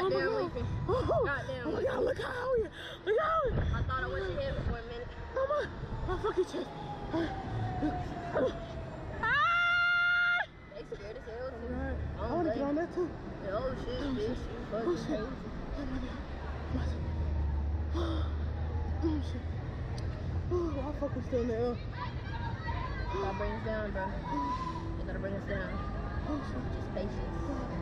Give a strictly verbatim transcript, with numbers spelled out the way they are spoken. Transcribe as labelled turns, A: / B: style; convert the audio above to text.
A: Goddamn
B: oh
A: leaping.
B: Oh,
A: Goddamn
B: oh my
A: leaping.
B: God, look how you, look how you.
A: I thought I was your head for a minute.
B: Oh my, my fucking chest. Ah!
A: They scared as hell too.
B: Right. I
A: Oh,
B: want to
A: they-
B: get on that too.
A: Oh shit,
B: Oh,
A: bitch.
B: shit.
A: You
B: Oh
A: fucking
B: shit.
A: crazy.
B: Oh shit. Oh, I fucking still in the air.
A: Gotta bring us down, bro. You gotta bring us down.
B: Oh shit.
A: Just patience.